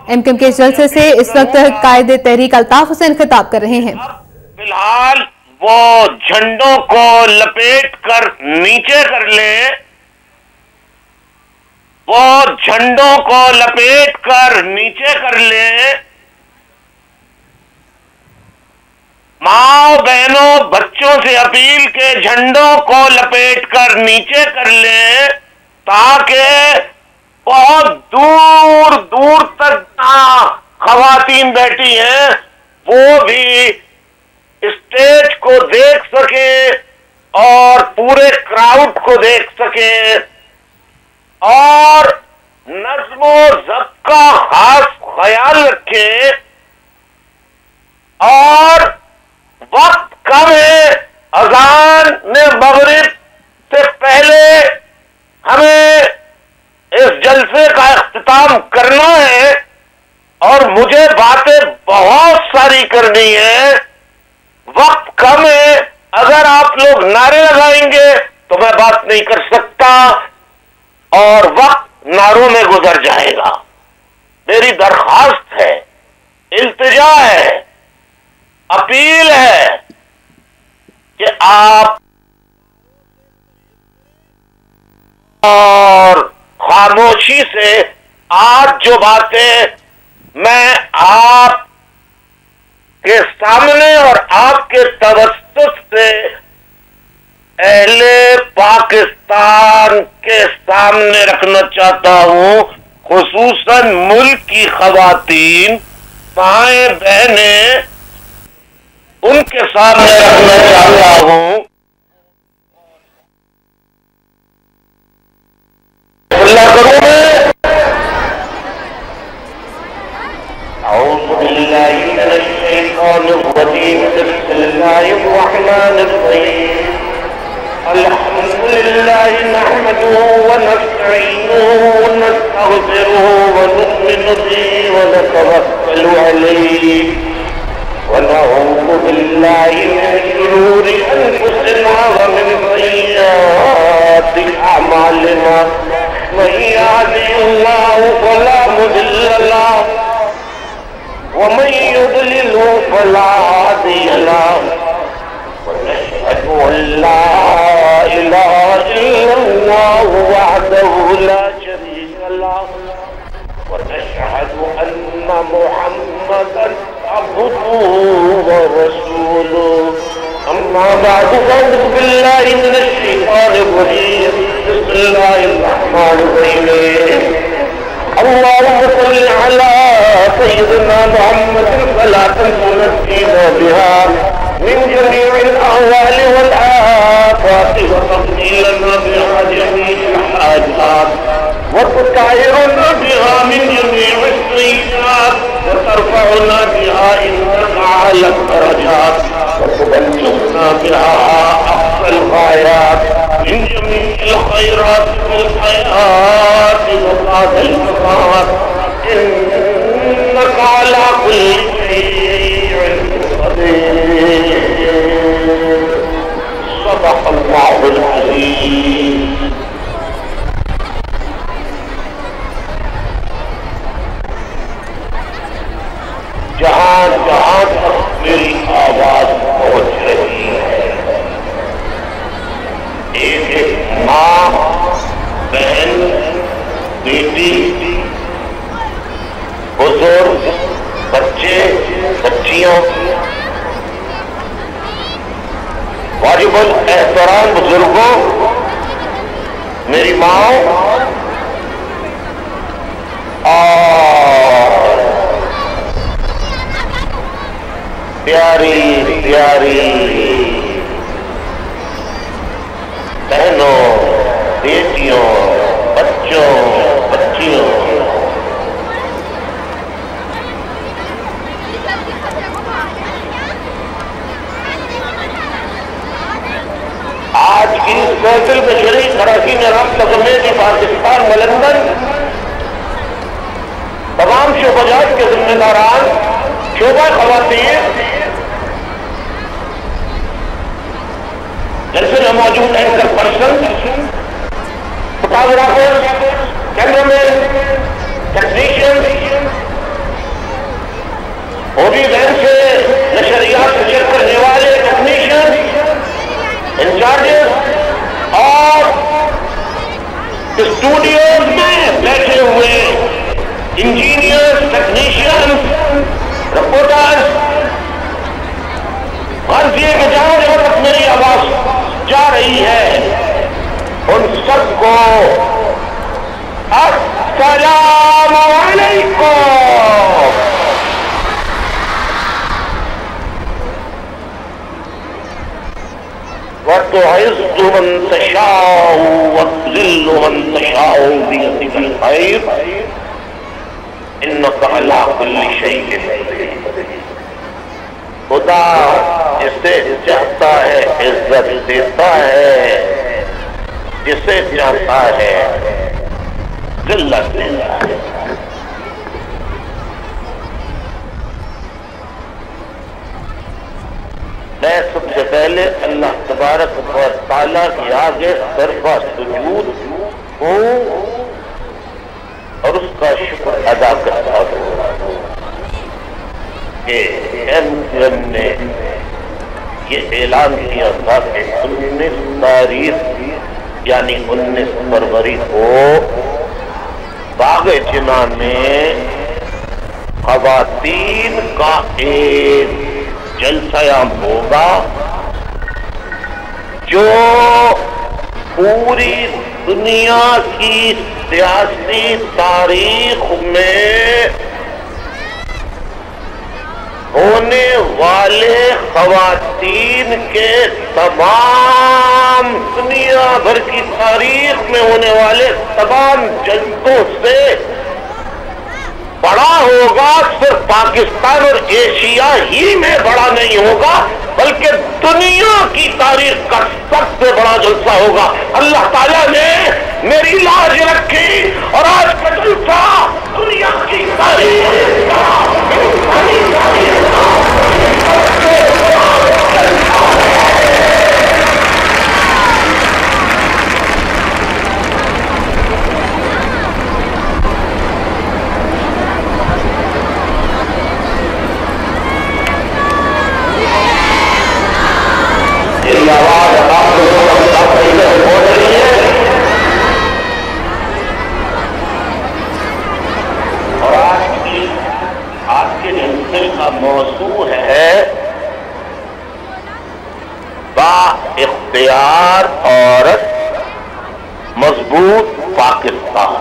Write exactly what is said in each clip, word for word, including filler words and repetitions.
M Q M کے جلسے سے اس وقت قائد تحریک الطاف حسین خطاب کر رہے ہیں۔ فی الحال وہ جھنڈوں کو لپیٹ کر نیچے کر لیں، وہ جھنڈوں کو لپیٹ کر نیچے کر لیں، ماں بہنوں بچوں سے اپیل کے جھنڈوں کو لپیٹ کر نیچے کر لیں تاکہ بہت دور دور تک خواتین بیٹھی ہیں وہ بھی اسٹیج کو دیکھ سکیں اور پورے کراؤڈ کو دیکھ سکیں، اور نظم و ضبط کا خاص خیال رکھیں۔ اور وقت کم ہے، اذان مغرب سے پہلے ہمیں اس جلسے کا اختتام کرنا ہے، اور مجھے باتیں بہت ساری کرنی ہے، وقت کم ہے۔ اگر آپ لوگ نعرے لگائیں گے تو میں بات نہیں کر سکتا اور وقت نعروں میں گزر جائے گا۔ میری درخواست ہے، التجا ہے، اپیل ہے کہ آپ اور خاموشی سے آج جو باتیں میں آپ کے سامنے اور آپ کے توسط سے اہل پاکستان کے سامنے رکھنا چاہتا ہوں، خصوصاً ملک کی خواتین، مائیں بہنیں، ان کے سامنے رکھنا چاہتا ہوں۔ اللہ کروں میں اعوذ باللہ من الشیطان الرجیم، بسم اللہ الرحمن الرحیم، الحمد للہ نحمده ونستعینه ونستغفره ونؤمن به ونتوکل علیہ، ونعوذ بالله من شرور أنفسنا ومن سيئات أعمالنا، من يهده الله فلا مضل له ومن يضلل فلا هادي له، ونشهد أن لا إله إلا الله وحده لا شريك له، ونشهد أن محمدا عبده ورسوله، أما بعد فأعوذ بالله من الشيطان الرجيم، بسم الله الرحمن الرحيم، اللهم صل على سيدنا محمد صلاة تنجينا بها من جميع الأهوال والآفات، وتقضي لنا بها جميع الحاجات، وتطهرنا بها من جميع السيئات، وترفعنا بها عندك أعلى الدرجات، وتبلغنا بها أقصى الغايات من جميع الخيرات في الحياة وبعد الممات، إنك على كل شيء قدير، صدق الله العظيم۔ جہاں جہاں تک میری آواز پہنچ رہی ہے، ایک ایک ماں، بہن، بیٹی، بزرگ، بچے، بچیاں، واجب الاحترام بزرگوں، میری ماں اور پیاری پیاری بہنوں، بیٹیوں، بچوں، بچیوں، آج کی اس محفل میں شریک اراکین رابطہ کمیٹی پاکستان ملندن، تمام شعبہ جات کے ذمہ داران، شعبہ خواتین، جلسے میں موجود anchor person, photographer, camera man, technician, technician, reporters, غرض یہ کہ جہاں جہاں تک میری آواز جا رہی ہے ان سب کو السلام علیکم۔ وَتُعِزُّ مَن تَشَاءُ وَتُذِلُّ مَن تَشَاءُ بِيَدِكَ الْخَيْرُ إِنَّكَ عَلَىٰ كُلِّ شَيْءٍ قَدِيرٌ۔ خدا جسے چاہتا ہے عزت دیتا ہے، جسے چاہتا ہے ذلت دیتا ہے۔ میں سب سے پہلے اللہ تبارک و تعالیٰ کی آگے سربا سجود ہوں اور اس کا شکر ادا کرتا ہوں کہ ایم کیو ایم نے یہ اعلان کیا تھا کہ انیس تاریخ یعنی انیس فروری کو باغ جنہ میں خواتین کا ایک جلسہ عام ہوگا جو پوری دنیا کی سیاسی تاریخ میں ہونے والے خواتین کے تمام دنیا بھر کی تاریخ میں ہونے والے تمام جلسوں سے بڑا ہوگا۔ صرف پاکستان اور ایشیا ہی میں بڑا نہیں ہوگا بلکہ دنیا کی تاریخ کا سب سے بڑا جلسہ ہوگا۔ اللہ تعالیٰ نے میری لاج رکھی اور آج کا جلسہ دنیا کی تاریخ کا موضوع ہے با اختیار عورت مضبوط پاکستان۔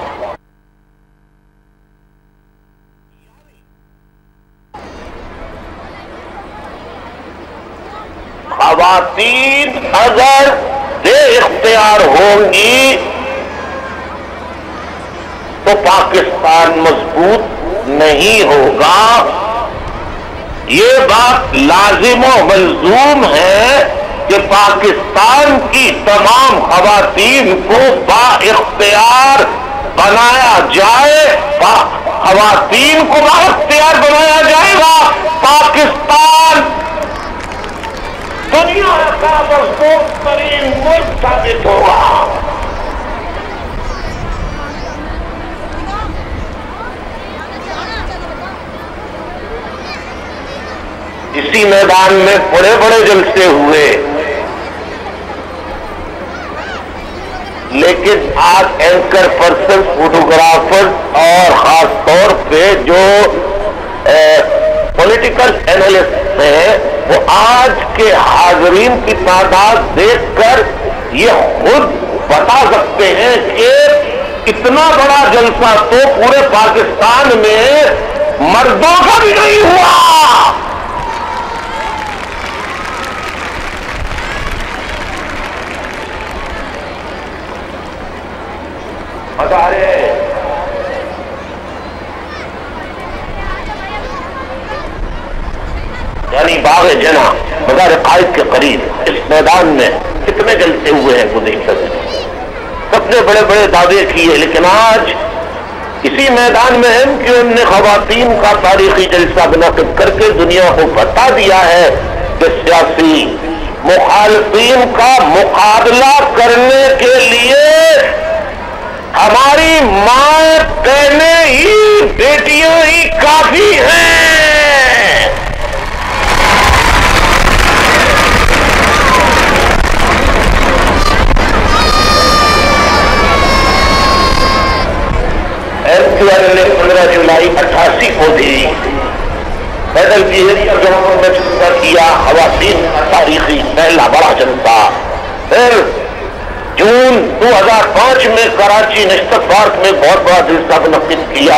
خواتین اگر بے اختیار ہوں گی تو پاکستان مضبوط نہیں ہوگا۔ یہ بات لازم و ملزوم ہے کہ پاکستان کی تمام خواتین کو با اختیار بنایا جائے، خواتین کو با اختیار بنایا جائے گا، پاکستان دنیا کا مضبوط ترین ملک ثابت ہوگا۔ اسی میدان میں بڑے بڑے جلسے ہوئے، لیکن آج اینکر پرسن، فوٹوگرافر اور خاص طور پہ جو پولیٹیکل اینالسٹ ہیں وہ آج کے حاضرین کی تعداد دیکھ کر یہ خود بتا سکتے ہیں کہ اتنا بڑا جلسہ تو پورے پاکستان میں مردوں کا بھی نہیں ہوا۔ یعنی باغ جنہ مزار قائد کے قریب اس میدان میں کتنے جلسے ہوئے ہیں وہ دیکھ سکتے ہیں، سب نے بڑے بڑے دعوے کیے، لیکن آج اسی میدان میں ایم کیو ایم نے خواتین کا تاریخی جلسہ منعقد کر کے دنیا کو بتا دیا ہے کہ سیاسی مخالفین کا مقابلہ کرنے کے لیے ہماری ماں بہنیں ہی، بیٹیاں ہی کافی ہیں۔ ایم کیو ایم نے پندرہ جولائی اٹھاسی کسی کو بھی پیدل کی ایریا جہاں میں جلسہ کیا، خواتین کا تاریخی پہلا بڑا جلسہ. پھر جون دو ہزار پانچ میں کراچی نشتر پارک میں بہت بڑا جلسہ منعقد کیا،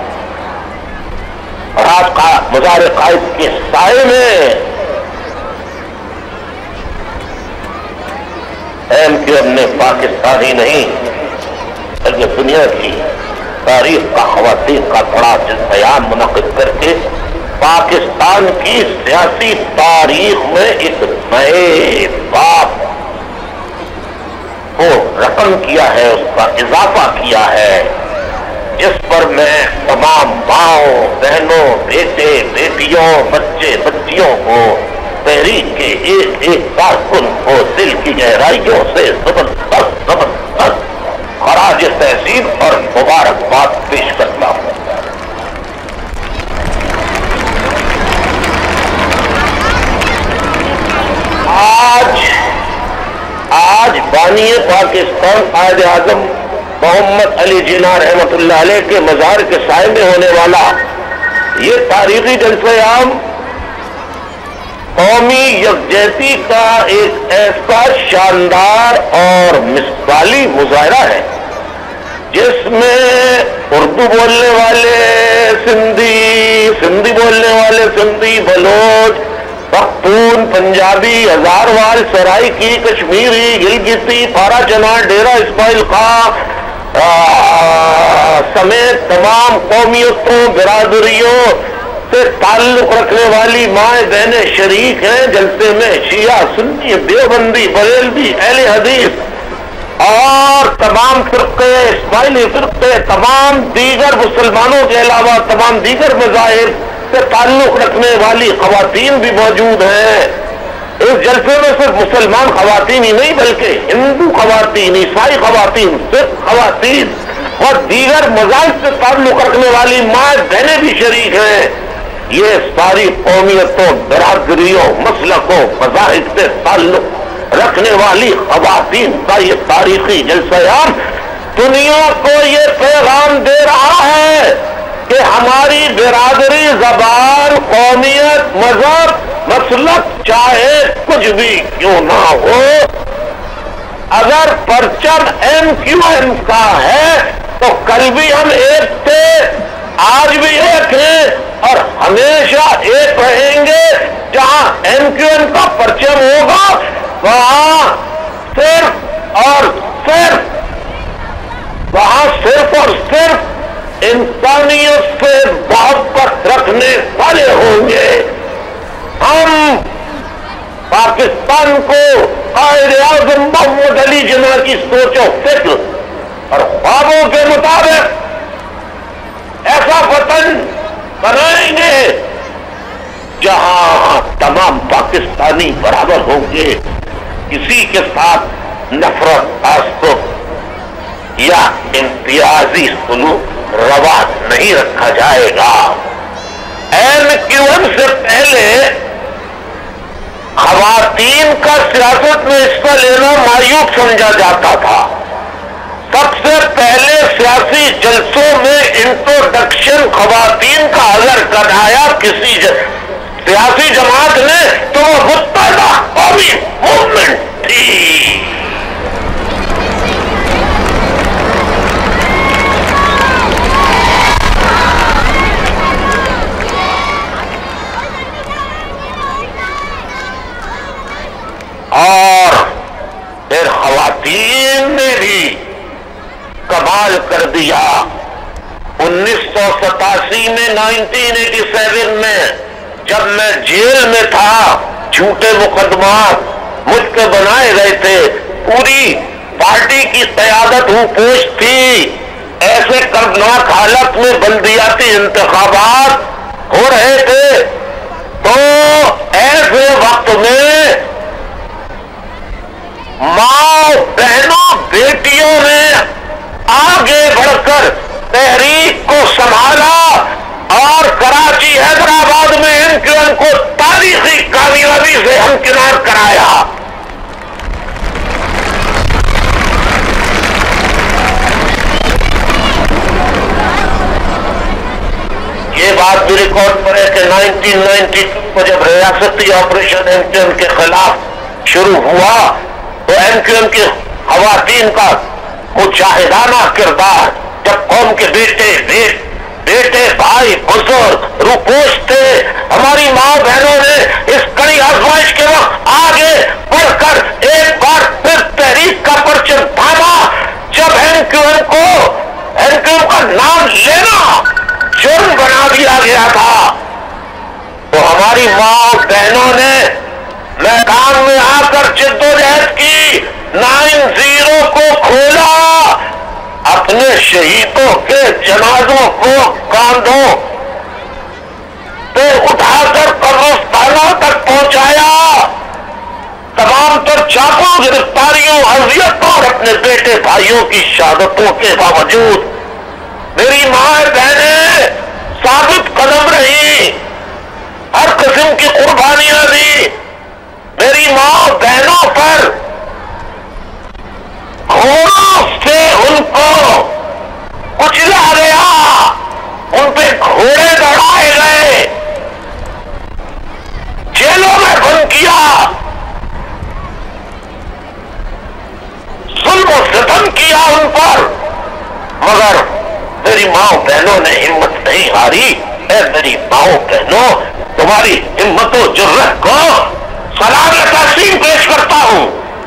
اور آج کا مزار قائد کے سائے میں ایم کیو ایم نے پاکستانی نہیں بلکہ دنیا کی تاریخ کا خواتین کا بڑا جلسہ عام منعقد کر کے پاکستان کی سیاسی تاریخ میں ایک نئے باب کو رقم کیا ہے، اس کا اضافہ کیا ہے، جس پر میں تمام ماؤں، بہنوں، بیٹے، بیٹیوں، بچے، بچیوں کو تحریک کے ایک ایک کارکن کو دل کی گہرائیوں سے زبردست زبردست خراج تحسین اور مبارکباد پیش کرتا ہوں. آج آج بانی پاکستان قائد اعظم محمد علی جناح رحمۃ اللہ علیہ کے مزار کے سائے میں ہونے والا یہ تاریخی جلسہ عام قومی یکجہتی کا ایک ایسا شاندار اور مثالی مظاہرہ ہے جس میں اردو بولنے والے سندھی، سندھی بولنے والے سندھی، بلوچ، پختون، پنجابی، ہزاروال، سرائکی، کشمیری، گلگتی، پارا چنار، ڈیرہ اسماعیل خان سمیت تمام قومیتوں، برادریوں سے تعلق رکھنے والی مائیں بہنیں شریک ہیں جلسے میں. شیعہ، سنی، دیوبندی، بریلوی، اہل حدیث اور تمام فرقے، اسماعیلی فرقے، تمام دیگر مسلمانوں کے علاوہ تمام دیگر مذاہب سے تعلق رکھنے والی خواتین بھی موجود ہیں. اس جلسے میں صرف مسلمان خواتین ہی نہیں بلکہ ہندو خواتین، عیسائی خواتین، سکھ خواتین اور دیگر مذاہب سے تعلق رکھنے والی ماں بہنیں بھی شریک ہیں. یہ ساری قومیتوں، برادریوں، مسلکوں، مذاہب سے تعلق رکھنے والی خواتین کا یہ تاریخی جلسہ عام دنیا کو یہ پیغام دے رہا ہے کہ ہماری برادری، زبان، قومیت، مذہب، مسلک چاہے کچھ بھی کیوں نہ ہو، اگر پرچم ایم کیو ایم کا ہے تو کل بھی ہم ایک تھے، آج بھی ایک ہیں اور ہمیشہ ایک رہیں گے. جہاں ایم کیو ایم کا پرچم ہوگا وہاں صرف اور صرف وہاں صرف اور صرف انسانیت سے محبت رکھنے والے ہوں گے. ہم پاکستان کو قائد اعظم محمد علی جناح کی سوچ و فکر اور خوابوں کے مطابق ایسا وطن بنائیں گے جہاں تمام پاکستانی برابر ہوں گے، کسی کے ساتھ نفرت، تعصب یا امتیازی سلوک روا نہیں رکھا جائے گا. ایم کیو ایم سے پہلے خواتین کا سیاست میں حصہ لینا مایوب سمجھا جاتا تھا. سب سے پہلے سیاسی جلسوں میں انٹروڈکشن خواتین کا اگر کرایا کسی سیاسی جماعت نے تو وہ متحدہ قومی موومنٹ تھی. اور پھر خواتین نے بھی کمال کر دیا. انیس سو ستاسی میں نائنٹین ایٹی سیون میں جب میں جیل میں تھا، جھوٹے مقدمات مجھ پہ بنائے گئے تھے، پوری پارٹی کی قیادت ہوں پوش تھی، ایسے کربناک حالت میں بلدیاتی انتخابات ہو رہے تھے، تو ایسے وقت میں ماں، بہنوں، بیٹیوں نے آگے بڑھ کر تحریک کو سنبھالا اور کراچی، حیدرآباد میں ایم کیو ایم کو تاریخی کامیابی سے ہمکنار کرایا. یہ بات بھی ریکارڈ پر ہے کہ نائنٹین نائنٹی ٹو کو جب ریاستی آپریشن ایم کیو ایم کے خلاف شروع ہوا تو ایم کیو ایم کی خواتین کا مجاہدانہ کردار، جب قوم کے بیٹے بیٹ بیٹے بھائی بزرگ روپوش تھے، ہماری ماں بہنوں نے اس کڑی آزمائش کے وقت آگے بڑھ کر ایک بار پھر تحریک کا پرچم تھاما۔ جب ایم کیو ایم کو ایم کیو ایم کا نام لینا جرم بنا دیا گیا تھا تو ہماری ماں بہنوں نے میدان میں آ کر جدوجہد کی، نائن زیرو کو کھولا، اپنے شہیدوں کے جنازوں کو کاندھوں پہ اٹھا کر قبرستانوں تک پہنچایا، تمام تر چاقوں، گرفتاریوں، اذیتوں اور اپنے بیٹے بھائیوں کی شہادتوں کے باوجود میری ماں بہنیں ثابت قدم رہی، ہر قسم کی قربانیاں دی۔ میری ماں بہنوں پر گھوڑوں سے ان کو کچلا گیا، ان پہ گھوڑے دوڑائے گئے، جیلوں میں بند کیا، ظلم و ستم کیا ان پر، مگر میری ماں بہنوں نے ہمت نہیں ہاری۔ اے میری ماں بہنوں، تمہاری ہمت و جرأت کو سلام و تحسین پیش کرتا ہوں۔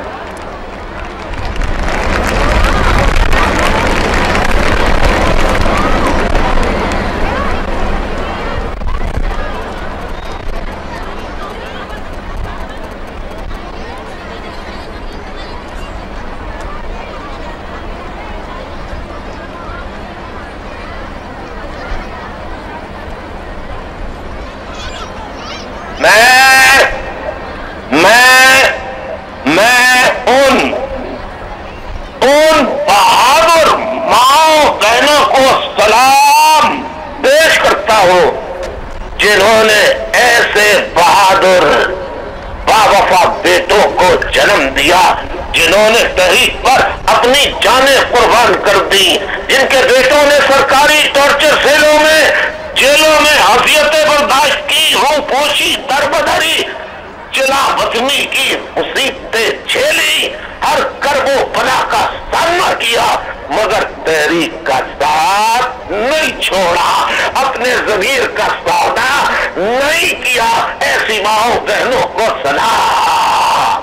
جنہوں نے ایسے بہادر باوفا بیٹوں کو جنم دیا، جنہوں نے تحریک پر اپنی جانیں قربان کر دی، جن کے بیٹوں نے سرکاری ٹارچر سیلوں میں، جیلوں میں اذیتیں برداشت کی، روح پوشی، دربدری، چلا وطنی کی مصیبتیں جھیلی، ہر کرب و بلا کا سامنا کیا، مگر تحریک کا ساتھ نہیں چھوڑا، اپنے ضمیر کا سودا نہیں کیا۔ ایسی ماؤں بہنوں کو سلام۔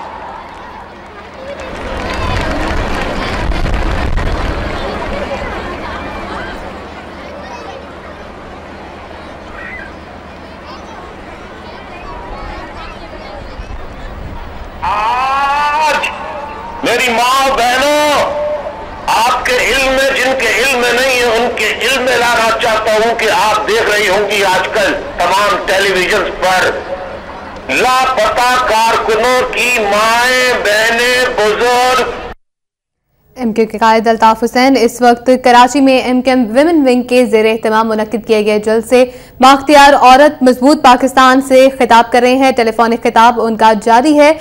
آج میری ماں بہنوں، آپ کے علم میں، جن کے علم میں نہیں ہے ان کے علم میں لانا چاہتا ہوں کہ آپ دیکھ رہی ہوں گی آج کل تمام ٹیلی ویژن پر لاپتہ کارکنوں کی مائیں بہنیں بزرگ۔ ایم کیو کے قائد الطاف حسین اس وقت کراچی میں M Q M women wing کے زیر اہتمام منعقد کیے گئے جلسے بااختیار عورت مضبوط پاکستان سے خطاب کر رہے ہیں۔ ٹیلی فونک خطاب ان کا جاری ہے۔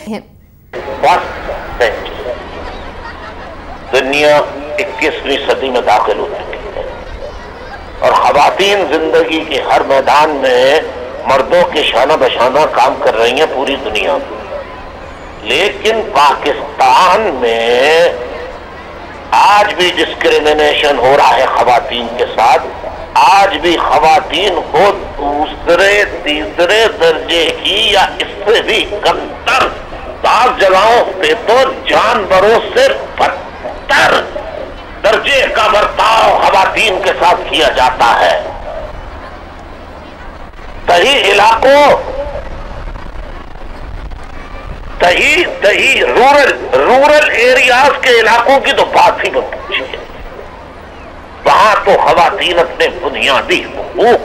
دنیا اکیسویں صدی میں داخل ہو چکی ہے اور خواتین زندگی کے ہر میدان میں مردوں کے شانہ بشانہ کام کر رہی ہیں پوری دنیا میں، لیکن پاکستان میں آج بھی ڈسکریمنیشن ہو رہا ہے خواتین کے ساتھ۔ آج بھی خواتین کو دوسرے تیسرے درجے کی یا اس سے بھی کمتر، بعض جگہوں پہ تو جانوروں سے بدتر درجے کا برتاؤ خواتین کے ساتھ کیا جاتا ہے۔ دیہی علاقوں دیہی دیہی رورل رورل ایریاز کے علاقوں کی تو بات ہی مت پوچھیے، وہاں تو خواتین اپنے بنیادی حقوق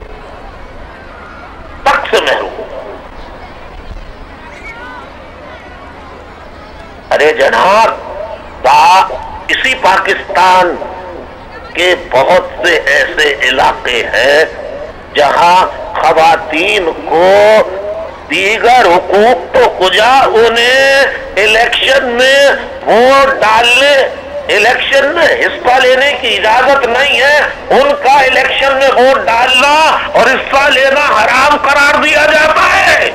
تک سے محروم۔ ارے جناب، اسی پاکستان کے بہت سے ایسے علاقے ہیں جہاں خواتین کو دیگر حقوق تو کجا، انہیں الیکشن میں ووٹ ڈالنے الیکشن میں حصہ لینے کی اجازت نہیں ہے، ان کا الیکشن میں ووٹ ڈالنا اور حصہ لینا حرام قرار دیا جاتا ہے۔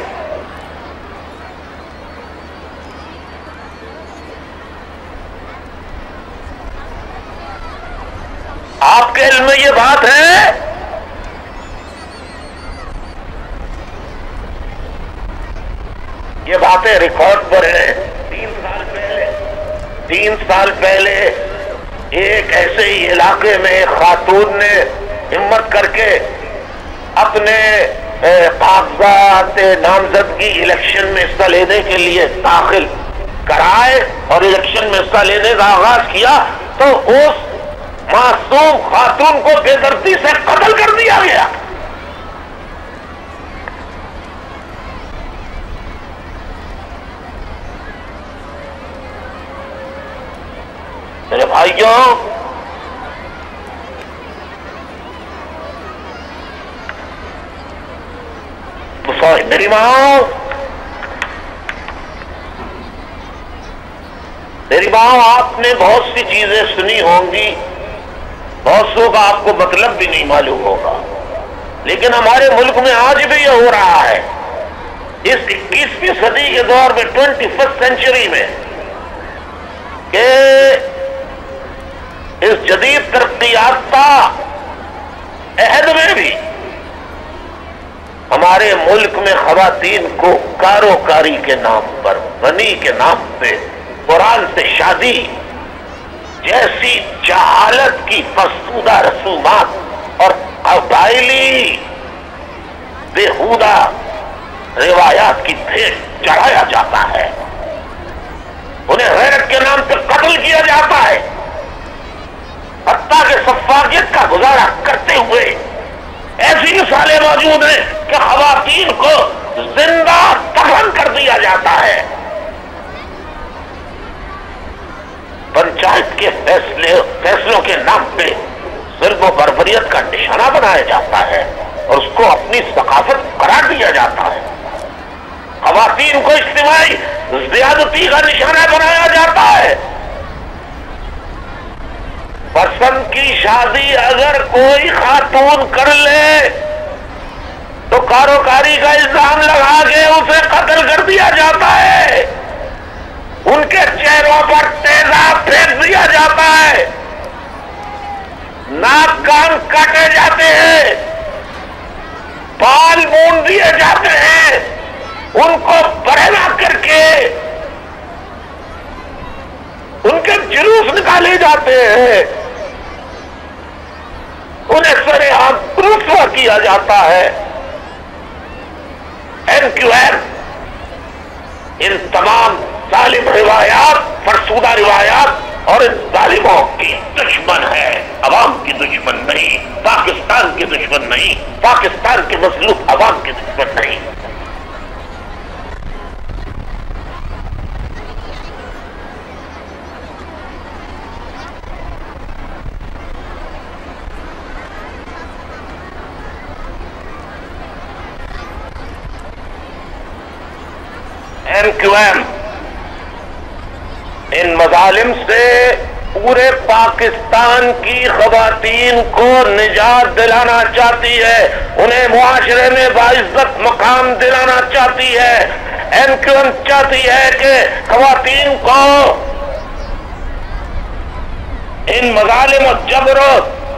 آپ کے علم میں یہ بات ہے؟ یہ باتیں ریکارڈ پر ہیں۔ تین سال پہلے تین سال پہلے ایک ایسے ہی علاقے میں ایک خاتون نے ہمت کر کے اپنے کاغذات نامزدگی الیکشن میں حصہ لینے کے لیے داخل کرائے اور الیکشن میں حصہ لینے کا آغاز کیا تو اس معصوم خاتون کو بے دردی سے قتل کر دیا گیا۔ میرے بھائیوں، میری ماں میری ماں آپ نے بہت سی چیزیں سنی ہوں گی، بہت سو کا آپ کو مطلب بھی نہیں معلوم ہوگا، لیکن ہمارے ملک میں آج بھی یہ ہو رہا ہے، اس اکیسویں صدی کے دور میں، ٹوینٹی فرسٹ سینچری میں، کہ اس جدید ترقی یافتہ عہد میں بھی ہمارے ملک میں خواتین کو کاروکاری کے نام پر، بنی کے نام پہ، قرآن سے شادی جیسی جہالت کی فرسودہ رسومات اور قبائلی بےہودہ روایات کی بھیٹ چڑھایا جاتا ہے، انہیں غیرت کے نام پر قتل کیا جاتا ہے، حتیٰ کہ سفاریت کا گزارا کرتے ہوئے ایسی مثالیں موجود ہیں کہ خواتین کو زندہ دفن کر دیا جاتا ہے، پنچایت کے فیصلے فیصلوں کے نام پہ ظلم و بربریت کا نشانہ بنایا جاتا ہے اور اس کو اپنی ثقافت قرار دیا جاتا ہے، خواتین کو اجتماعی زیادتی کا نشانہ بنایا جاتا ہے۔ پسند کی شادی اگر کوئی خاتون کر لے تو کاروکاری کا الزام لگا کے اسے قتل کر دیا جاتا ہے، ان کے چہروں پر تیزاب پھینک دیا جاتا ہے، ناک کان کاٹے جاتے ہیں، بال مون دیے جاتے ہیں، ان کو برہنہ کر کے ان کے جلوس نکالے جاتے ہیں، انہیں سر عام رسوا کیا جاتا ہے۔ این کیو ایم ان تمام ظالم روایات، فرسودہ روایات اور ان ظالموں کی دشمن ہے، عوام کی دشمن نہیں، پاکستان کی دشمن نہیں، پاکستان کے مظلوم عوام کی دشمن نہیں۔ این کیو ایم ان مظالم سے پورے پاکستان کی خواتین کو نجات دلانا چاہتی ہے، انہیں معاشرے میں باعزت مقام دلانا چاہتی ہے۔ این کیو ایم چاہتی ہے کہ خواتین کو ان مظالم و جبر و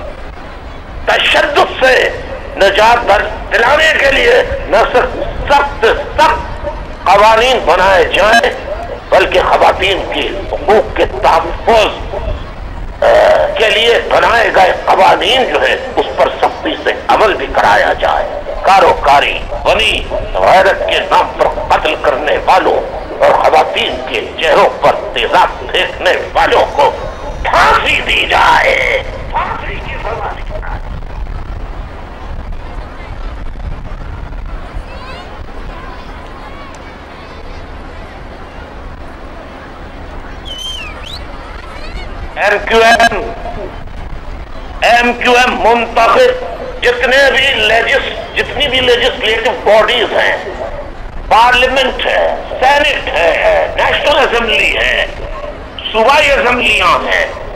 تشدد سے نجات دلانے کے لیے نہ صرف سخت سخت قوانین بنائے جائیں بلکہ خواتین کی حقوق کے تحفظ کے لیے بنائے گئے قوانین جو ہے اس پر سختی سے عمل بھی کرایا جائے۔ کاروکاری، بنی، غیرت کے نام پر قتل کرنے والوں اور خواتین کے چہروں پر تیزاب پھینکنے والوں کو پھانسی دی جائے، پھانسی کی سزا دی جائے۔ M Q M M Q M منتخب جتنے بھی لیجس جتنی بھی لیجسلیٹو باڈیز ہیں، پارلیمنٹ ہے، سینٹ ہے، نیشنل اسمبلی ہے، صوبائی اسمبلیاں ہیں،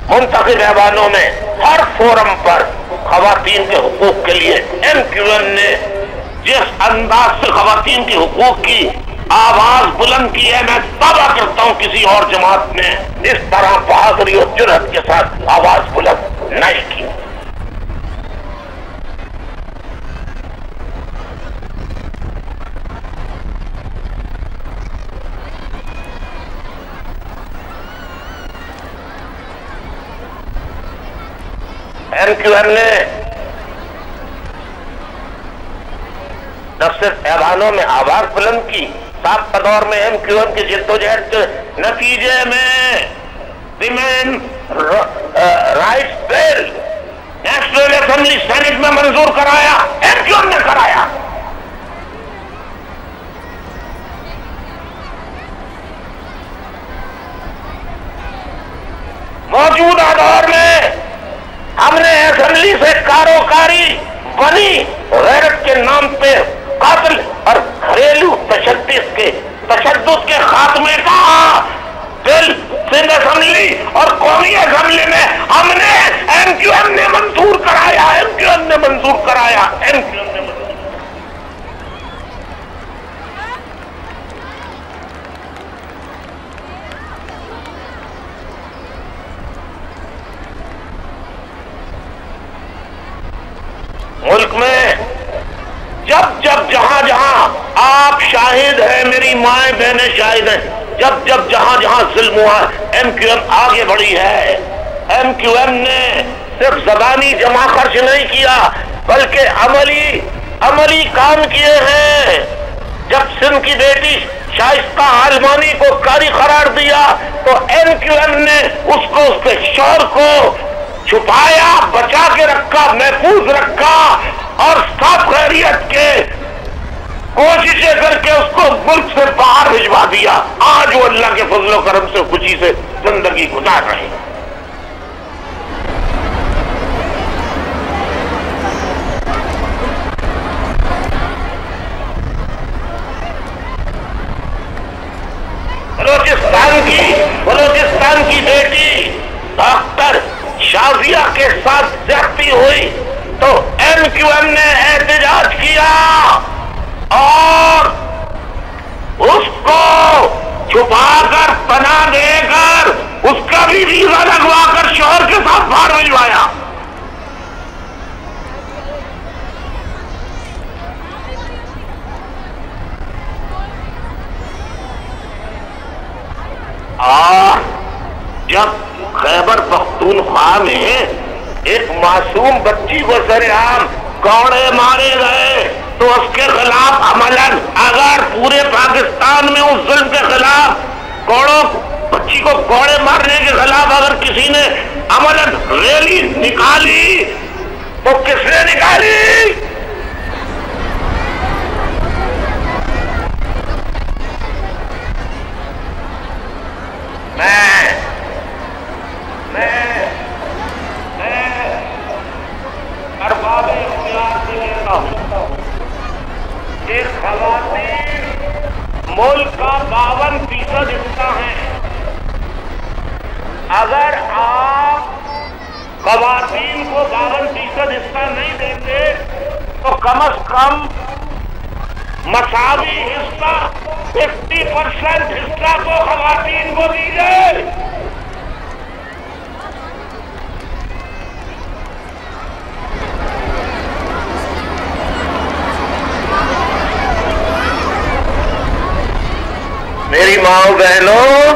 منتخب ایوانوں میں ہر فورم پر خواتین کے حقوق کے لیے ایم کیو ایم نے جس انداز سے خواتین کے حقوق کی آواز بلند کی ہے، میں دعویٰ کرتا ہوں کسی اور جماعت نے اس طرح بہادری اور جرأت کے ساتھ آواز بلند نہیں کی۔ ایم کیو ایم نے نہ صرف ایوانوں میں آواز بلند کی، سابقہ دور میں ایم کیو ایم کی جدوجہد کے نتیجے میں women rights bill national assembly senate میں منظور کرایا، ایم کیو ایم نے کرایا۔ موجودہ دور میں ہم نے اسمبلی سے کاروکاری بنی غیرت کے نام پہ قتل اور گھریلو تشدد کے تشدد کے خاتمے کا بل سندھ اسمبلی اور قومی اسمبلی میں ہم نے ایم کیو ایم نے منظور کرایا، ایم کیو ایم نے منظور کرایا، ایم کیو ایم نے منظور۔ ملک میں جب جب جہاں جہاں آپ شاہد ہیں، میری مائیں بہنیں شاہد ہیں، جب جب جہاں جہاں ظلم ہوا ایم کیو ایم آگے بڑھی ہے۔ ایم کیو ایم نے صرف زبانی جمع خرچ نہیں کیا بلکہ عملی عملی کام کیے ہیں۔ جب سندھ کی بیٹی شائستہ عالمانی کو قاری قرار دیا تو ایم کیو ایم نے اس کو اس کے شوہر کو چھپایا، بچا کے رکھا، محفوظ رکھا اور سب خیریت کے کوششیں کر کے اس کو ملک سے باہر بھجوا دیا۔ آج وہ اللہ کے فضل و کرم سے خوشی سے زندگی گزار رہے ہیں۔ بلوچستان کی بلوچستان کی بیٹی ڈاکٹر شازیہ کے ساتھ زیادتی ہوئی تو ایم کیو ایم نے احتجاج کیا اور اس کو چھپا کر پناہ دے کر اس کا بھی ویزا لگوا کر شوہر کے ساتھ باہر بھجوایا۔ اور جب خیبر پختونخوا میں ایک معصوم بچی کو سرعام کوڑے مارے گئے تو اس کے خلاف عملاً اگر پورے پاکستان میں اس ظلم کے خلاف کوڑوں بچی کو کوڑے مارنے کے خلاف اگر کسی نے عملاً ریلی نکالی تو کس نے نکالی؟ میں میں میں ارباب اختیار سے لیتا ہوں کہ خواتین ملک کا باون فیصد حصہ ہیں۔ اگر آپ خواتین کو باون فیصد حصہ نہیں دیتے تو کم از کم مساوی حصہ ففٹی پرسینٹ حصہ کو خواتین کو دیجیے۔ میری ماں بہنوں،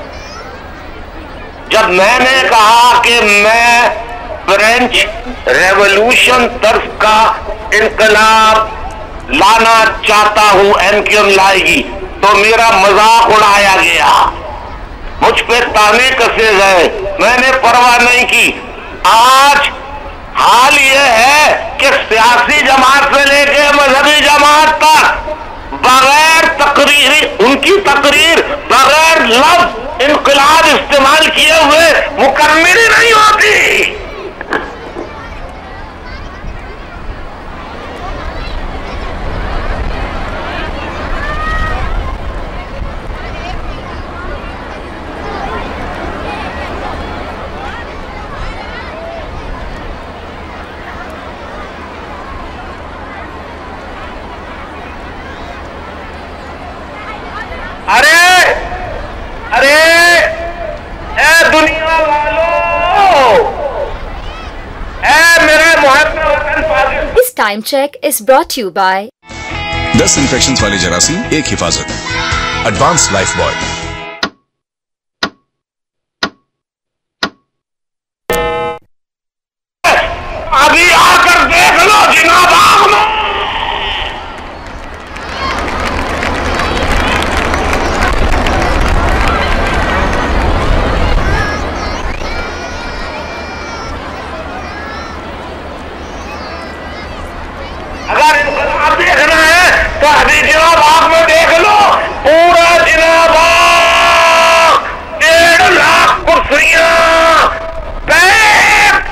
جب میں نے کہا کہ میں فرینچ ریولوشن طرف کا انقلاب لانا چاہتا ہوں، ایم کیو ایم لائے گی، تو میرا مذاق اڑایا گیا، مجھ پہ تانے کسے گئے، میں نے پرواہ نہیں کی۔ آج حال یہ ہے کہ سیاسی جماعت سے لے کے مذہبی جماعت تک بغیر تقریر ان کی تقریر بغیر لفظ انقلاب استعمال کیے ہوئے مکمل ہی نہیں ہوتی۔ ارے ارے اے دنیا والوں، اے میرے محب وطن Pakistan. This time check is brought to you by دس انفیکشنز والی جراثیم ایک حفاظت، ایڈوانس لائف بوائے. ابھی آ کر دیکھ لو جناب آگ میں. اگر انقلاب دیکھنا ہے تو ابھی جناب آگ میں دیکھ لو. پورا جناب آگ، ڈیڑھ لاکھ کرسیاں پیک.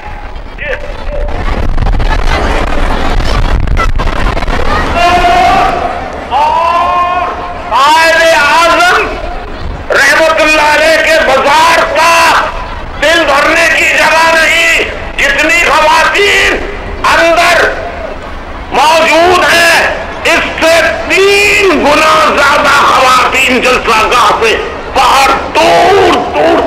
اور قائد اعظم رحمت اللہ علیہ کے بازار کا دل بھرنے کی جگہ نہیں. جتنی خواتین اندر موجود ہیں اس سے تین گنا زیادہ خواتین جلسہ گاہ سے باہر دور دور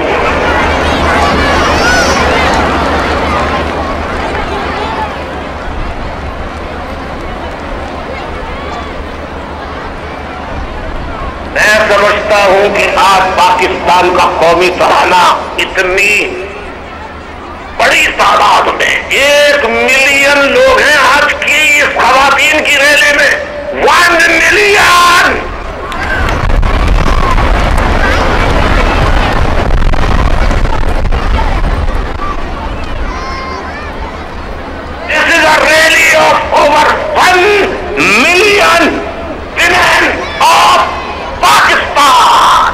میں سمجھتا ہوں کہ آج پاکستان کا قومی ترانہ اتنی بڑی تعداد میں ایک ملین لوگ ہیں آج کی اس خواتین کی ریلی میں. One million. This is a rally of over one million women of Pakistan.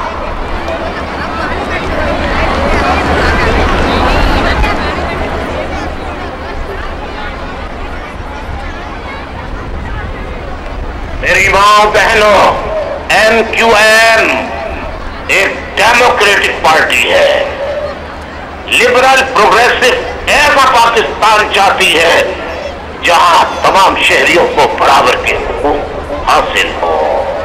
میری ماں بہنوں، ایم کیو ایم ایک ڈیموکریٹک پارٹی ہے. لبرل پروگریسو ایسا پاکستان چاہتی ہے جہاں تمام شہریوں کو برابر کے حقوق حاصل ہو.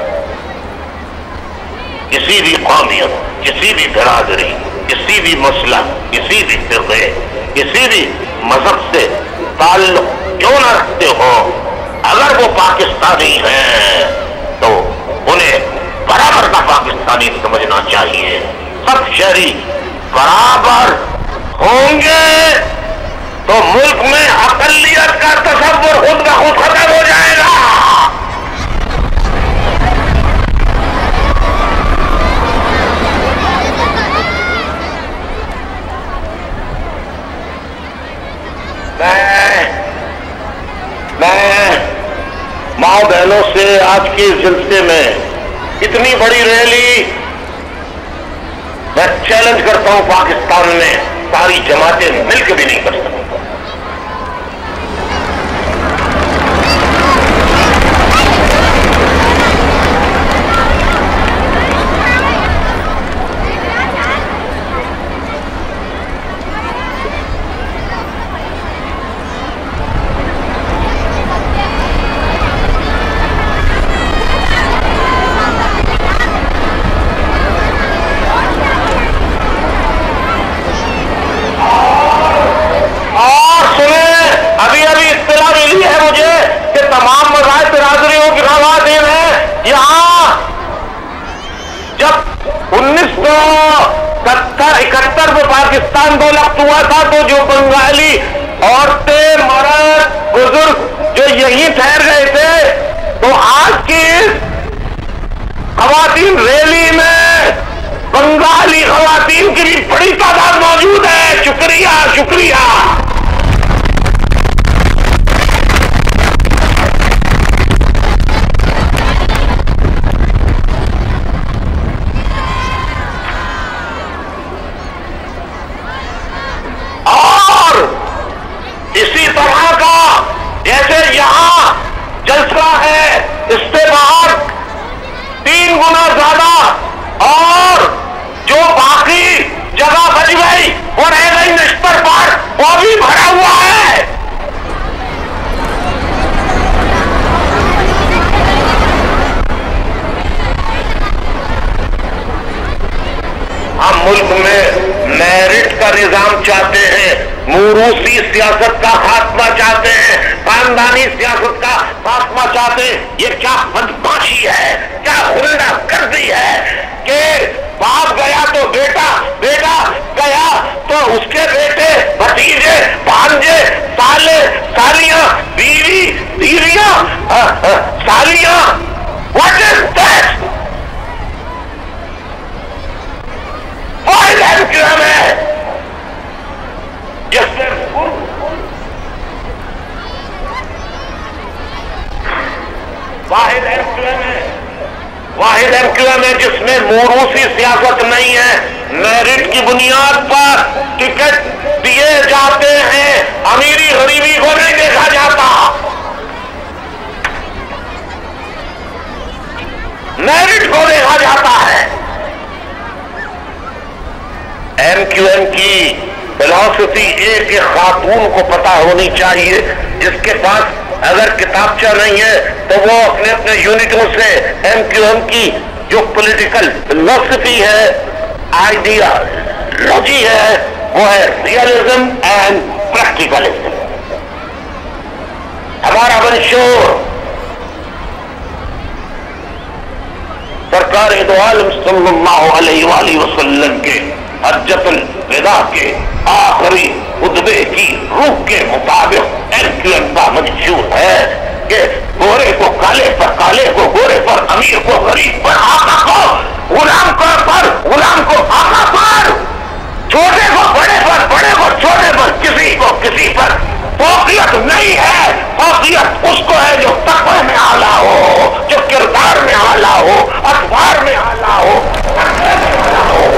کسی بھی قومیت، کسی بھی برادری، کسی بھی مسلک، کسی بھی فرقے، کسی بھی مذہب سے تعلق کیوں نہ رکھتے ہو، اگر وہ پاکستانی ہیں تو انہیں برابر کا پاکستانی سمجھنا چاہیے. سب شہری برابر ہوں گے تو ملک میں اقلیت کا تصور خود بخود ختم ہو جائے گا. میں میں ماں بہنوں سے آج کے جلسے میں اتنی بڑی ریلی میں چیلنج کرتا ہوں، پاکستان میں ساری جماعتیں مل کے بھی نہیں کر سکتی. تمام مذاہب برادریوں کی خواتین ہیں یہاں. جب انیس سو ستر اکہتر میں پاکستان دو لخت ہوا تھا تو جو بنگالی عورتیں، مرد، بزرگ جو یہیں ٹھہر گئے تھے، تو آج کی خواتین ریلی میں بنگالی خواتین کی بھی بڑی تعداد موجود ہے. شکریہ شکریہ. اسی طرح کا جیسے یہاں جلسہ ہے اس سے باہر تین گنا زیادہ اور جو باقی جگہ بچ گئی وہ رہ گئی نشتر پر، وہ بھی بھرا ہوا ہے. کا نظام چاہتے ہیں، موروثی سیاست کا خاتمہ چاہتے ہیں، خاندانی سیاست کا خاتمہ چاہتے ہیں. یہ کیا بدماشی ہے، کیا غنڈہ گردی ہے کہ باپ گیا تو بیٹا، بیٹا گیا تو اس کے بیٹے، بھتیجے، بھانجے، سالے، سالیاں، بیوی، بیویاں، سالیاں. What is that? واحد ایم کیو ایم ہے جس میں واحد ایم کیو ایم ہے واحد ایم کیو ایم ہے جس میں موروثی سیاست نہیں ہے. میرٹ کی بنیاد پر ٹکٹ دیے جاتے ہیں، امیری غریبی کو نہیں دیکھا جاتا. میرٹ کو دیکھا جاتا ہے. ایم کیو ایم کی فلسفی ایک ایک خاتون کو پتا ہونی چاہیے، جس کے پاس اگر کتابچہ نہیں ہے تو وہ اپنے اپنے یونٹوں سے ایم کیو ایم کی جو پولیٹیکل فلسفی ہے، آئیڈیالوجی ہے، وہ ہے ریئلزم اینڈ پریکٹیکلزم. ہمارا منشور سرکار دو عالم صلی اللہ علیہ وآلہ وسلم کے حجۃ الوداع کے آخری خطبے کی روح کے مطابق ایم کیو ایم کا منشور ہے کہ گورے کو کالے پر، کالے کو گورے پر، امیر کو غریب پر، آقا کو غلام پر، غلام کو آقا پر، چھوٹے کو بڑے پر، بڑے کو چھوٹے پر، کسی کو کسی پر فوقیت نہیں ہے. فوقیت اس کو ہے جو تقوی میں اعلیٰ ہو، جو کردار میں اعلیٰ ہو، اخبار میں اعلیٰ ہو، تقوی میں اعلیٰ ہو.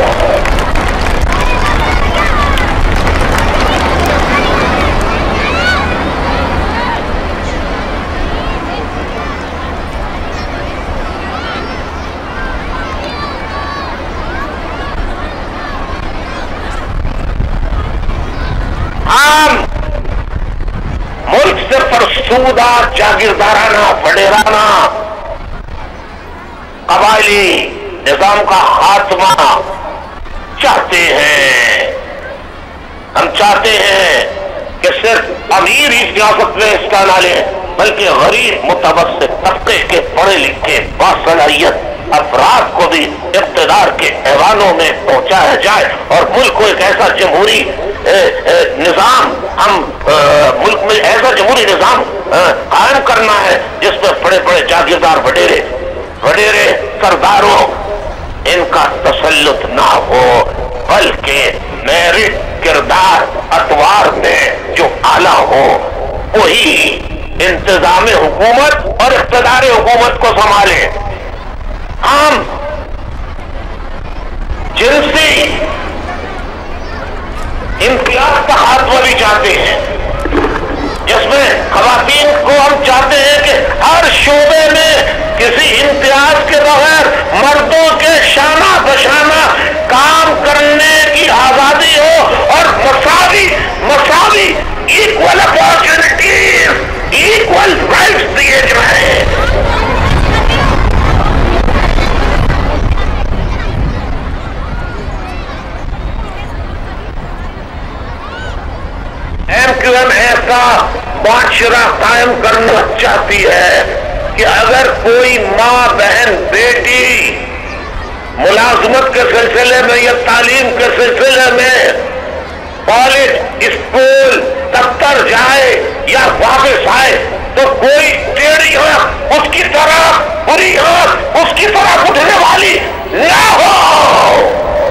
ہم ملک سے فرسودہ، جاگیردارانہ، وڈیرانہ، قبائلی نظام کا خاتمہ چاہتے ہیں. ہم چاہتے ہیں کہ صرف امیر ہی سیاست میں حصہ نہ لیں، بلکہ غریب متوسط طبقے کے پڑھے لکھے باصلاحیت افراد کو بھی اقتدار کے ایوانوں میں پہنچایا جائے، اور ملک کو ایک ایسا جمہوری نظام ہم ملک میں ایسا جمہوری نظام قائم کرنا ہے جس میں بڑے بڑے جاگیردار، وڈیرے وڈیرے سرداروں ان کا تسلط نہ ہو، بلکہ میرٹ، کردار، اطوار میں جو اعلیٰ ہو وہی انتظام حکومت اور اقتدار حکومت کو سنبھالے. ہم جنسی امتیاز کا خاتمہ بھی چاہتے ہیں، جس میں خواتین کو ہم چاہتے ہیں کہ ہر شعبے میں کسی امتیاز کے بغیر مردوں کے شانہ بشانہ کام کرنے کی آزادی ہو، اور مساوی مساوی ایکول اپارچونٹیز، ایکول رائٹس دیے جائیں. ایم کیو ایم ایسا معاشرہ قائم کرنا چاہتی ہے کہ اگر کوئی ماں، بہن، بیٹی ملازمت کے سلسلے میں یا تعلیم کے سلسلے میں کالج، اسکول، دفتر جائے یا واپس آئے تو کوئی ٹیڑھی آنکھ اس کی طرف، بری آنکھ اس کی طرف اٹھنے والی نہ ہو.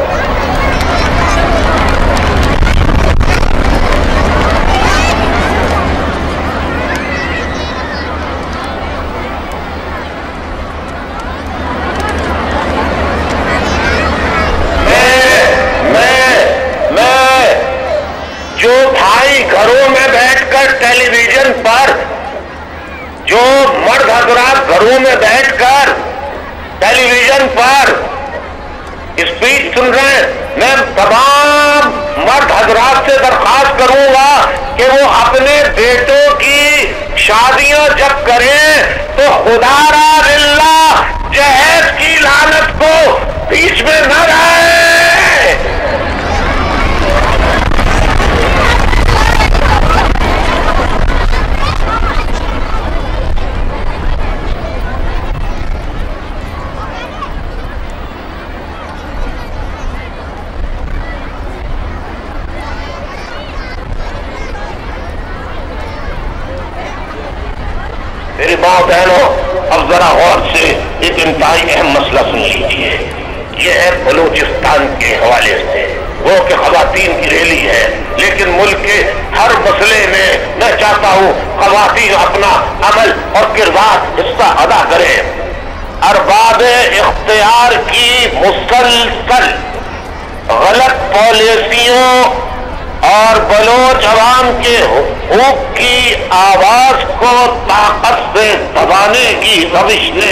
جو بھائی گھروں میں بیٹھ کر ٹیلی ویژن پر، جو مرد حضرات گھروں میں بیٹھ کر ٹیلی ویژن پر اسپیچ سن رہے ہیں، میں تمام مرد حضرات سے درخواست کروں گا کہ وہ اپنے بیٹوں کی شادیاں جب کریں تو خدا را للہ جہیز کی لعنت کو بیچ میں نہ رہے. میری ماں بہنوں، اب ذرا غور سے ایک انتہائی اہم مسئلہ سن لیجیے. یہ ہے بلوچستان کے حوالے سے. وہ کہ خواتین کی ریلی ہے، لیکن ملک کے ہر مسئلے میں میں چاہتا ہوں خواتین اپنا عمل اور کردار حصہ ادا کریں. ارباب اختیار کی مسلسل غلط پالیسیوں اور بلوچ عوام کے حقوق کی آواز کو طاقت سے دبانے کی روش نے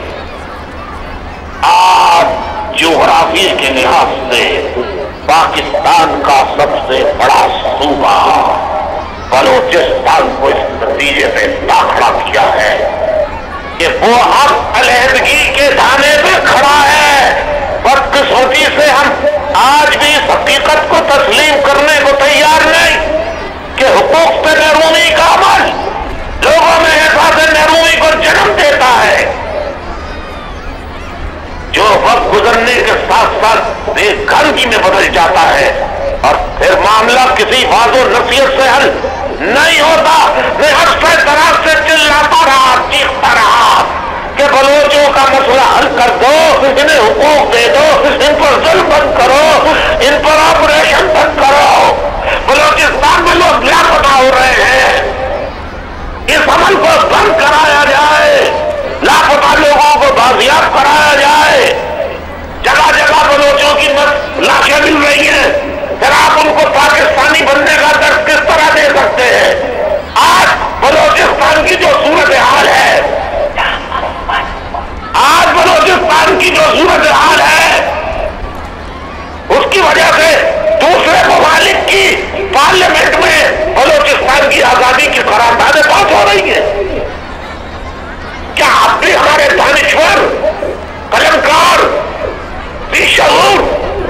آج جغرافی کے لحاظ سے پاکستان کا سب سے بڑا صوبہ بلوچستان کو اس نتیجے میں داخلہ کیا ہے کہ وہ اب علیحدگی کے دھانے پہ کھڑا ہے. بدقسمتی سے ہم آج بھی اس حقیقت کو تسلیم کرنے کو تیار نہیں کہ حقوق پہ محرومی کا عمل لوگوں میں احساس محرومی کو جنم دیتا ہے، جو وقت گزرنے کے ساتھ ساتھ بے گھرگی میں بدل جاتا ہے اور پھر معاملہ کسی واض و نصیحت سے حل نہیں ہوتا. میں ہر طرح سے چلاتا رہا، چیختا رہا کہ بلوچوں کا مسئلہ حل کر دو، انہیں حقوق دے دو، ان پر ظلم بند کرو، ان پر آپریشن بند کرو. بلوچستان میں لوگ لاپتہ ہو رہے ہیں، اس عمل کو بند کرایا جائے، لاپتہ لوگوں کو بازیاب کرایا جائے. جگہ جگہ بلوچوں کی لاشیں مل رہی ہیں، پھر آپ ان کو پاکستانی بننے کا درس کس طرح دے سکتے ہیں؟ آج بلوچستان کی جو صورت حال ہے آج بلوچستان کی جو صورت حال ہے اس کی وجہ سے دوسرے ممالک کی پارلیمنٹ میں بلوچستان کی آزادی کی قراردادیں پاس ہو رہی ہیں. کیا آپ بھی ہمارے دانشور، قلمکار، شعور،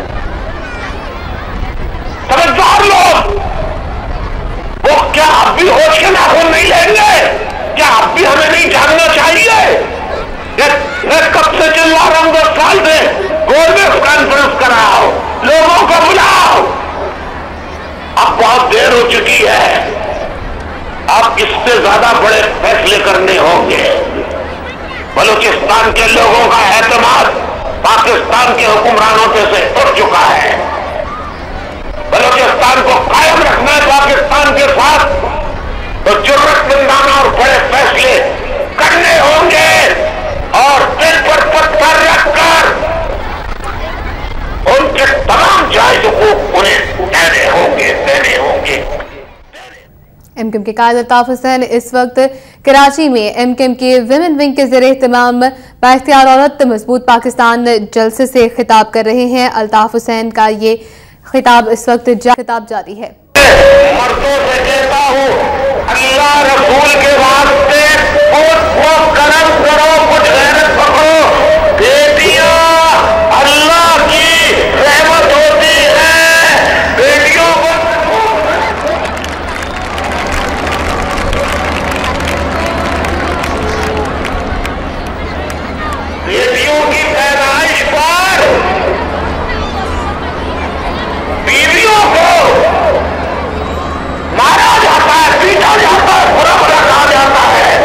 سمجھدار لوگ وہ کیا اب بھی ہوش کے ناخن نہیں لیں گے؟ کیا اب بھی ہمیں نہیں جاننا چاہیے؟ میں کب سے چلا رہا ہوں، دس سال سے گورنمنٹ کانفرنس کر رہا ہوں، لوگوں کو بلاؤ. اب بہت دیر ہو چکی ہے، اب اس سے زیادہ بڑے فیصلے کرنے ہوں گے. بلوچستان کے لوگوں کا اعتماد پاکستان کے حکمرانوں پہ سے اٹھ چکا ہے. بلوچستان کو قائم رکھنا ہے پاکستان کے ساتھ تو جرأت مندانہ اور بڑے فیصلے کرنے ہوں گے اور دل پر پتھر رکھ کر ان کے تمام جائز حقوق انہیں دینے ہوں گے دینے ہوں گے. ایم کیو ایم کے قائد الطاف حسین اس وقت کراچی میں ایم کیو ایم کے ویمن ونگ کے زیر اہتمام بااختیار عورت مضبوط پاکستان جلسے سے خطاب کر رہے ہیں. الطاف حسین کا یہ خطاب اس وقت جا خطاب جاری ہے. مردوں سے کہتا ہوں اللہ رسول کے واسطے وہ کرم کرو، کچھ غیرت پکڑو. بیٹیاں اللہ کی رحمت ہوتی ہے، بیٹیوں کو بیٹیوں کی پیدائش پر بیویوں کو مارا جاتا ہے، پیٹا جاتا ہے، برا برا کہا جاتا ہے.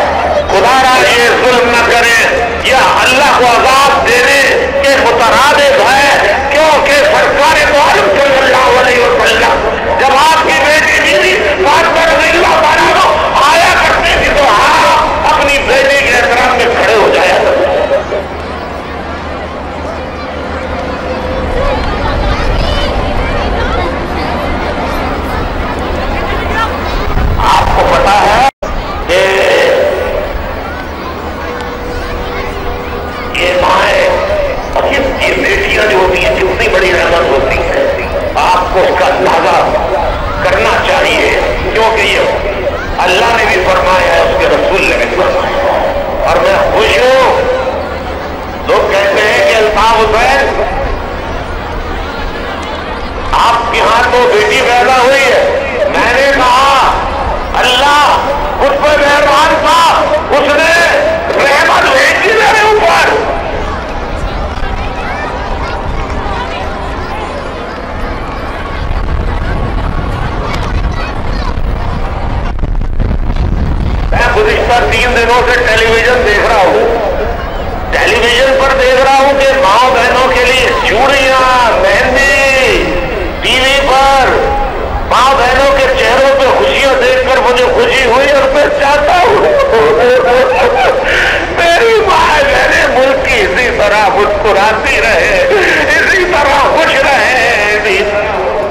دنوں سے ٹیلی ویژن دیکھ رہا ہوں، ٹیلی ویژن پر دیکھ رہا ہوں کہ ماں بہنوں کے لیے چوڑیاں، مہندی، ٹی وی پر ماں بہنوں کے چہروں پہ خوشیاں دیکھ کر مجھے خوشی ہوئی اور میں چاہتا ہوں میری ماں بہنیں ملک کی اسی طرح مسکراتی رہے، اسی طرح خوش رہے، اسی طرح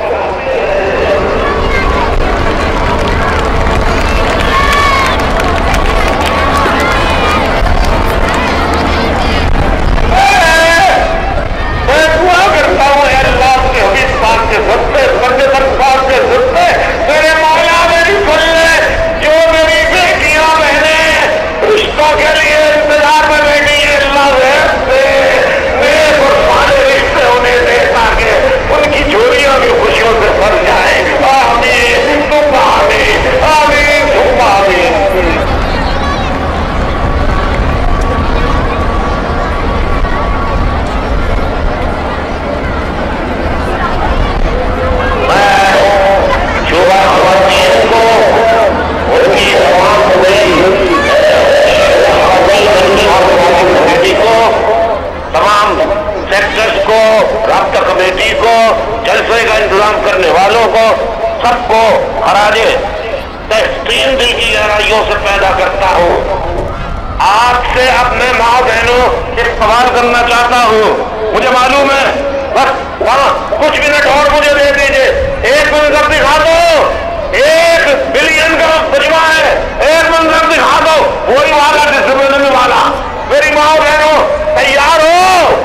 کرنے والوں کو سب کو خراج تحسین دل کی گہرائیوں سے پیدا کرتا ہوں۔ آپ سے اپنے ماں بہنوں ایک سوال کرنا چاہتا ہوں، مجھے معلوم ہے بس وہاں کچھ منٹ اور مجھے دے دیجیے، ایک منظر دکھا دو، ایک بلین کا مجمع ہے، ایک منظر دکھا دو وہی والا ڈسپلن والا، میری ماں بہنوں تیار ہو؟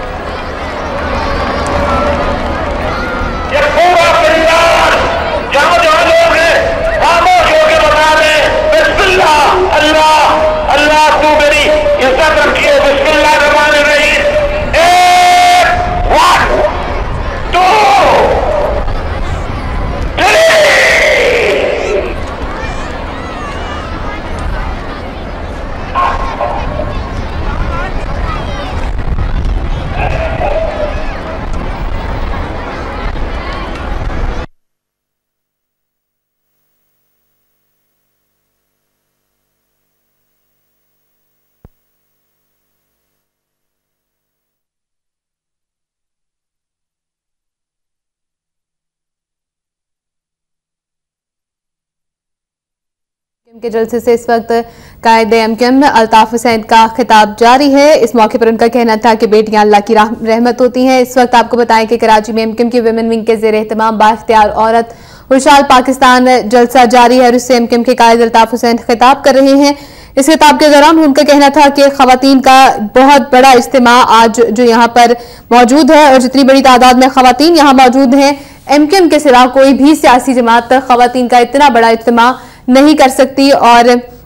یہ پورا پنڈال جہاں جہاں لوگ ہیں خاموش ہو کے بتا دیں بسم اللہ، اللہ اللہ تو میری عزت رکھیے، بسم اللہ الرحمن الرحیم، ایک ون ٹو تھری۔ کے جلسے سے اس وقت قائد M Q M Altaf Hussain کا خطاب جاری ہے۔ اس موقع پر ان کا کہنا تھا کہ بیٹیاں اللہ کی رحمت ہوتی ہیں۔ اس وقت آپ کو بتائیں کہ کراچی میں ایم کیو ایم کی ویمن ونگ کے زیر اہتمام با اختیار عورت خوشحال پاکستان جلسہ جاری ہے اور اس سے ایم کیو ایم کے قائد الطاف حسین خطاب کر رہے ہیں۔ اس خطاب کے دوران ان کا کہنا تھا کہ خواتین کا بہت بڑا اجتماع آج جو یہاں پر موجود ہے اور جتنی بڑی تعداد میں خواتین یہاں موجود ہیں، ایم کیو ایم کے سوا کوئی بھی سیاسی جماعت خواتین کا اتنا بڑا اجتماع نہیں کر سکتی، اور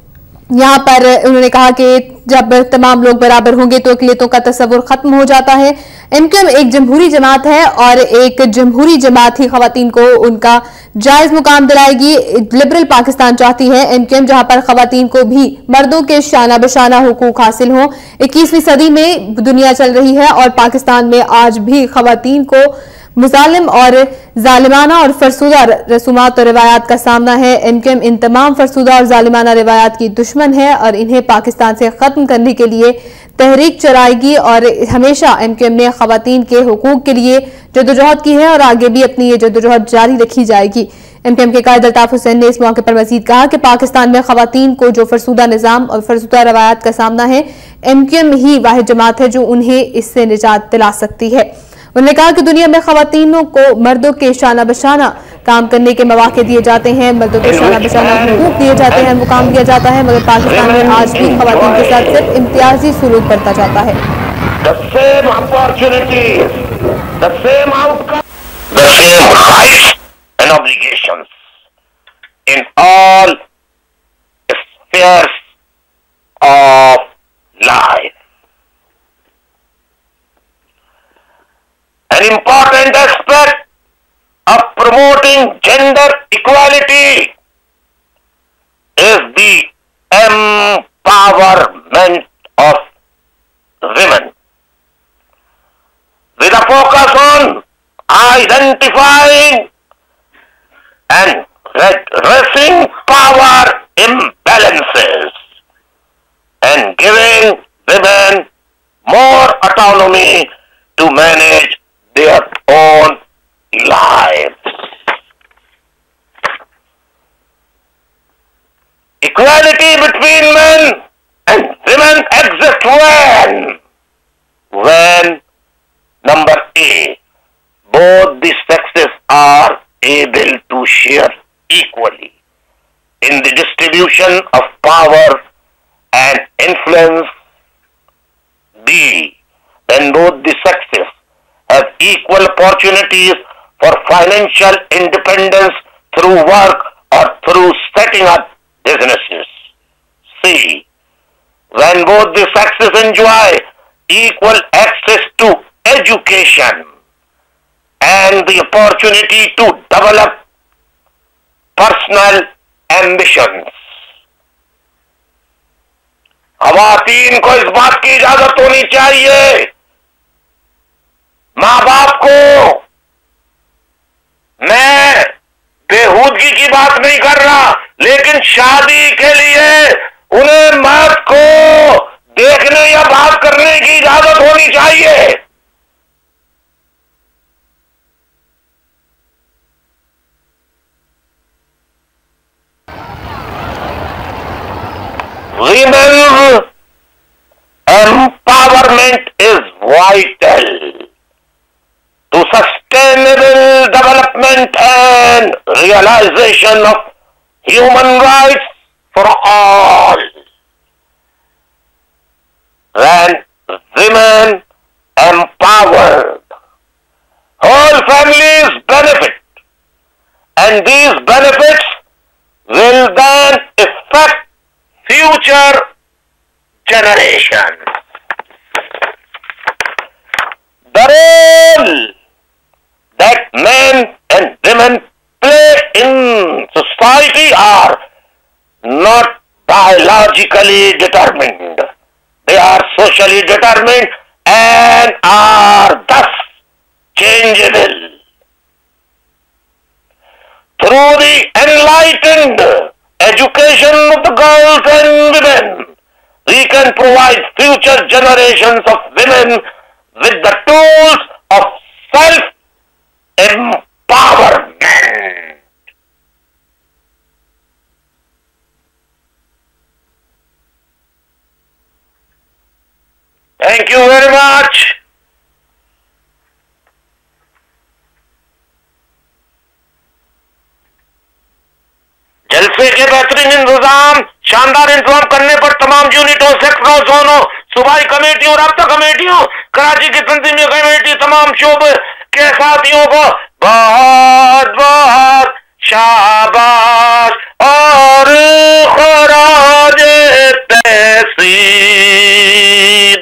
یہاں پر انہوں نے کہا کہ جب تمام لوگ برابر ہوں گے تو اقلیتوں کا تصور ختم ہو جاتا ہے۔ ایم کیو ایم ایک جمہوری جماعت ہے اور ایک جمہوری جماعت ہی خواتین کو ان کا جائز مقام دلائے گی۔ لبرل پاکستان چاہتی ہے ایم کیو ایم جہاں پر خواتین کو بھی مردوں کے شانہ بشانہ حقوق حاصل ہوں۔ اکیسویں صدی میں دنیا چل رہی ہے اور پاکستان میں آج بھی خواتین کو مظالم اور ظالمانہ اور فرسودہ رسومات اور روایات کا سامنا ہے۔ ایم کیو ایم ان تمام فرسودہ اور ظالمانہ روایات کی دشمن ہے اور انہیں پاکستان سے ختم کرنے کے لیے تحریک چلائے گی، اور ہمیشہ ایم کیو ایم نے خواتین کے حقوق کے لیے جدوجہد کی ہے اور آگے بھی اپنی یہ جدوجہد جاری رکھی جائے گی۔ ایم کیو ایم کے قائد الطاف حسین نے اس موقع پر مزید کہا کہ پاکستان میں خواتین کو جو فرسودہ نظام اور فرسودہ روایات کا سامنا ہے، ایم کیو ایم ہی واحد جماعت ہے جو انہیں اس سے نجات دلا سکتی ہے۔ انہوں نے کہا کہ دنیا میں خواتینوں کو مردوں کے شانہ بشانہ کام کرنے کے مواقع دیے جاتے ہیں، مردوں کے شانہ بشانہ حقوق دیے جاتے ہیں، مقام دیا جاتا ہے، مگر پاکستان میں آج بھی خواتین کے ساتھ صرف امتیازی سلوک برتا جاتا ہے۔ The same opportunities, the same outcome, the same rights and obligations in all spheres of life. An important aspect of promoting gender equality is the empowerment of women, with a focus on identifying and redressing power imbalances autonomy to manage their own lives. Equality between men and women exists when? When, number A, both the sexes are able to share equally in the distribution of power and influence. B, when both the sexes have equal opportunities for financial independence through work or through setting up businesses. C, when both the sexes enjoy equal access to education and the opportunity to develop personal ambitions. خواتین کو اس بات کی اجازت ہونی چاہیے، ماں باپ کو، میں بےہودگی کی بات نہیں کر رہا، لیکن شادی کے لیے انہیں مرد کو دیکھنے یا بات کرنے کی اجازت ہونی چاہیے۔ Women's empowerment is vital to sustainable development and realization of human rights for all. When women empowered, whole families benefit, and these benefits will then affect future generation. The role that men and women play in society are not biologically determined. They are socially determined and are thus changeable. Through the enlightened education of the girls and women, we can provide future generations of women with the tools of self-empowerment. Thank you very much. جلسے کے بہترین انتظام، شاندار انتظام کرنے پر تمام یونٹوں، سیکٹروں، زونوں، صوبائی کمیٹیوں، رابطہ کمیٹیوں، کراچی کی تنظیمی کمیٹی، تمام شعبے کے ساتھیوں کو بہت بہت شاباش اور خراج تحسین۔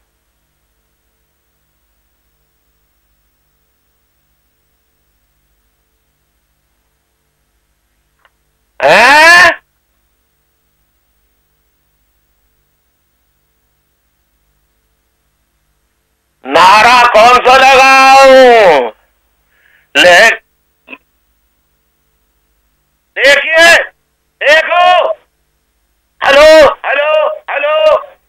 نعرہ کون سا لگاؤں؟ دیکھیے، دیکھو، ہلو ہلو ہلو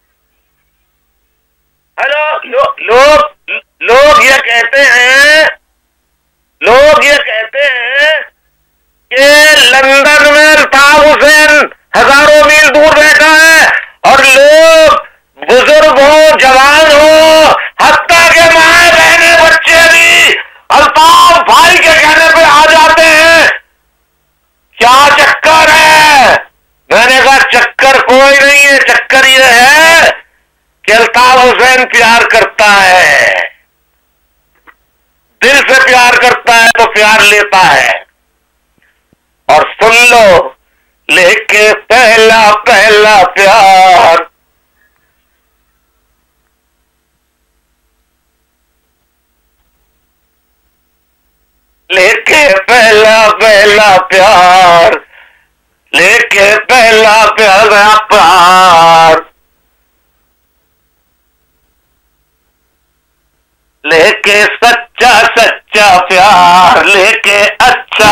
ہلو لوگ لوگ یہ کہتے ہیں لوگ یہ کہتے ہیں کہ لندن میں الطاف حسین ہزاروں میل دور بیٹھا ہے اور لوگ بزرگ ہوں، جوان ہوں، حتیٰ کہ مائیں بہنیں بچے بھی الطاف بھائی کے کہنے پہ آ جاتے ہیں۔ کیا چکر ہے؟ میں نے کہا چکر کوئی نہیں ہے، چکر یہ ہے کہ الطاف حسین پیار کرتا ہے، دل سے پیار کرتا ہے تو پیار لیتا ہے۔ اور سن لو، لے کے پہلا پہلا پیار لے کے پہلا پہلا پیار لے کے پہلا پہلا پیار لے کے سچا سچا پیار لے کے اچھا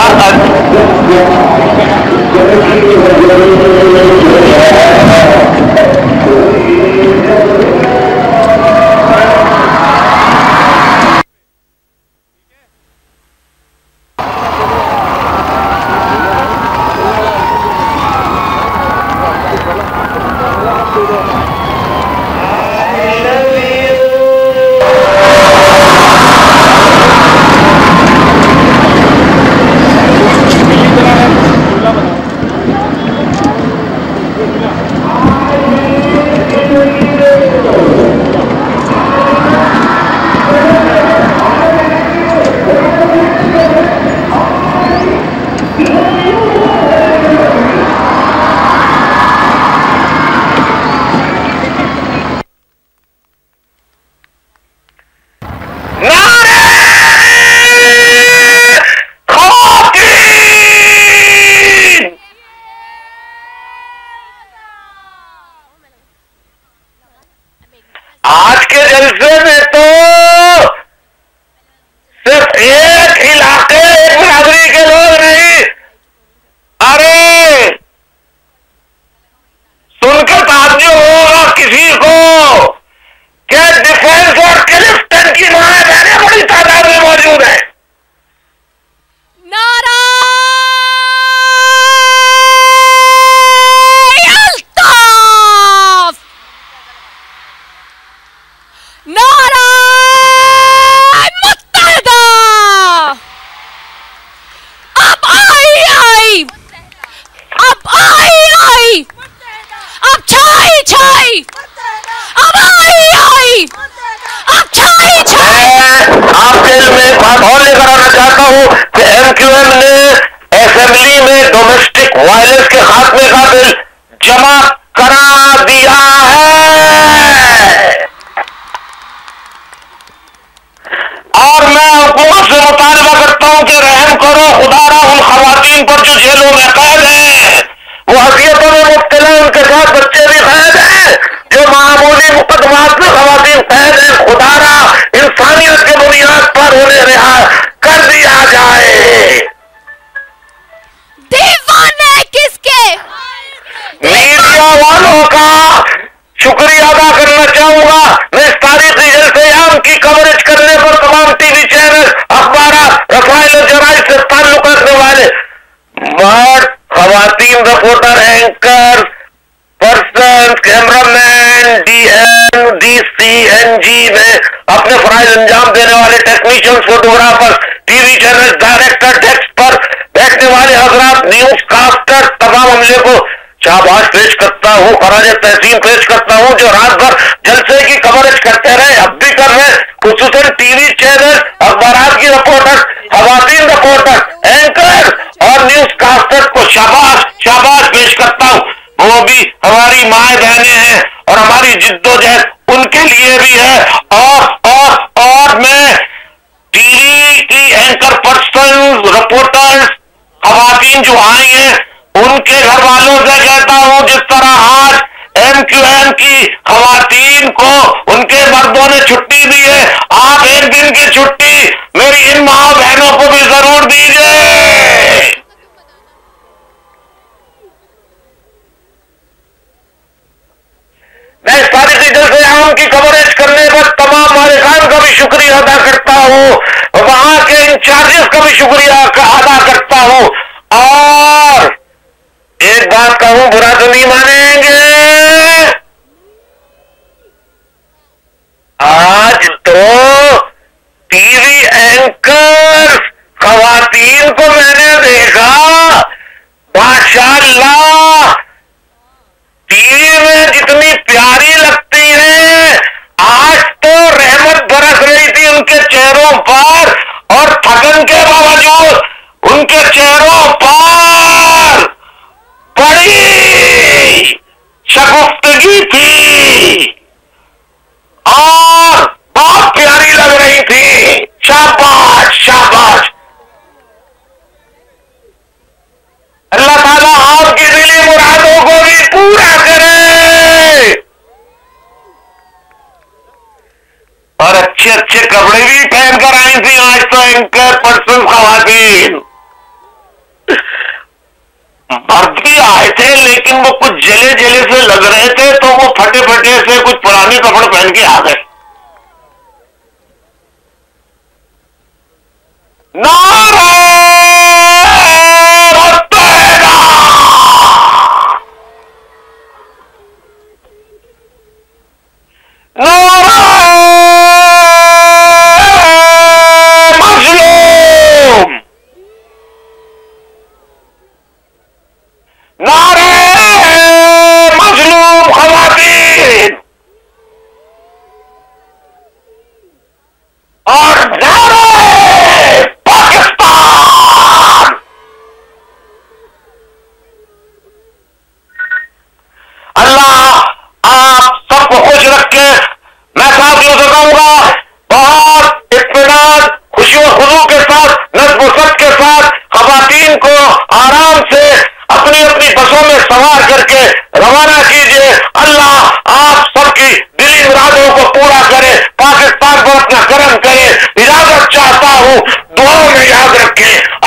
جلسے میں تو صرف ایک علاقے ایک برادری کے لوگ نہیں، ارے سن کر تعجب ہوگا کسی کو کہ ڈیفینس اور کلفٹن کی مائیں بہنیں بڑی تعداد میں موجود ہیں. نعرہ الطاف، نعرہ متحدہ، اب آئی آئی، اب آئی آئی، اب چھائی چھائی، اب آئی آئی، اب چھائی چھائی. آپ کے علم میں ایک بات اور لے کر آنا چاہتا ہوں کہ ایم کیو ایم نے اسمبلی میں ڈومیسٹک وائلنس کے خاتمے کا بل جمع کرا دیا ہے، اور میں حکومت سے مطالبہ کرتا ہوں کہ رحم کرو خدا را ان خواتین پر جو جیلوں میں قید ہیں، وہ اذیتوں میں مبتلا، ان کے ساتھ بچے بھی قید ہیں، جو معمولی مقدمات میں خواتین قید ہیں، خدا را انسانیت کے بنیاد پر انہیں رہا کر دیا جائے. دیوانے کس کے؟ میڈیا والوں کا شکریہ ادا کرنا چاہوں گا. میں اس تاریخی جلسے عام کی کوریج کرنے پر تمام ٹی وی چینل، اخبارات، رسائل و جرائد سے تعلق رکھنے والے مرد، خواتین، reporter, anchor person, camera man, D M, D C, N G میں اپنے فرائض انجام دینے والے technician, photographer, T V channel director, desk پر بیٹھنے والے حضرات، نیوز کاسٹر، تمام عملے کو شاباش پیش کرتا ہوں، خراج تحسین پیش کرتا ہوں جو رات بھر جلسے کی کوریج کرتے رہے، اب بھی کر رہے، خصوصاً ٹی وی چینل، اخبارات کی رپورٹر، خواتین رپورٹر، اینکر اور نیوز کاسٹر کو شاباش شاباش پیش کرتا ہوں. وہ بھی ہماری مائیں بہنیں ہیں اور ہماری جد و جہد ان کے لیے بھی ہے. اور اور اور میں ٹی وی کی اینکر پرسن، رپورٹرز، خواتین جو آئی ہیں ان کے گھر والوں سے کہتا ہوں جس طرح آج ایم کیو ایم کی خواتین کو ان کے مردوں نے چھٹی دی ہے، آپ ایک دن کی چھٹی میری ان ماں بہنوں کو بھی ضرور دیجیے. میں اس تاریخی جلسے عام کی کوریج کرنے پر تمام مالکان کا بھی شکریہ ادا کرتا ہوں، وہاں کے انچارجز کا بھی شکریہ ادا کرتا ہوں. اور ایک بات کہوں، برا تو نہیں مانیں گے، آج تو ٹی وی اینکر خواتین کو میں نے دیکھا، ماشاء اللہ ٹی وی میں جتنی پیاری لگتی ہے، آج تو رحمت برس رہی تھی ان کے چہروں پر، اور تھکن کے باوجود ان کے چہروں پر بڑی شگفتگی تھی اور بہت پیاری لگ رہی تھی. شاباش شاباش. اللہ تعالیٰ آپ کی دلی مرادوں کو بھی پورا کرے اور اچھے اچھے کپڑے بھی پہن کر آئی تھی آج تو اینکر پرسن خواتین. مرد بھی آئے تھے لیکن وہ کچھ جلے جلے سے لگ رہے تھے تو وہ پھٹے پھٹے سے کچھ پرانے کپڑے پہن کے آ گئے. نعرہ متحدہ، نعرہ مظلوم، نعرہ مظلوم خواتین اور نعرہ پاکستان. اللہ آپ سب کو خوش رکھے. میں ساتھیوں سے کہوں گا بہت اطمینان، خوشی و خضوع کے ساتھ، نظم و ضبط کے ساتھ خواتین کو آرام سے اپنی اپنی بسوں میں سوار کر کے روانہ کیجیے. اللہ آپ سب کی دلی مرادوں کو پورا کرے. کرم کرے. اجازت چاہتا ہوں, دعاؤں میں یاد رکھیں.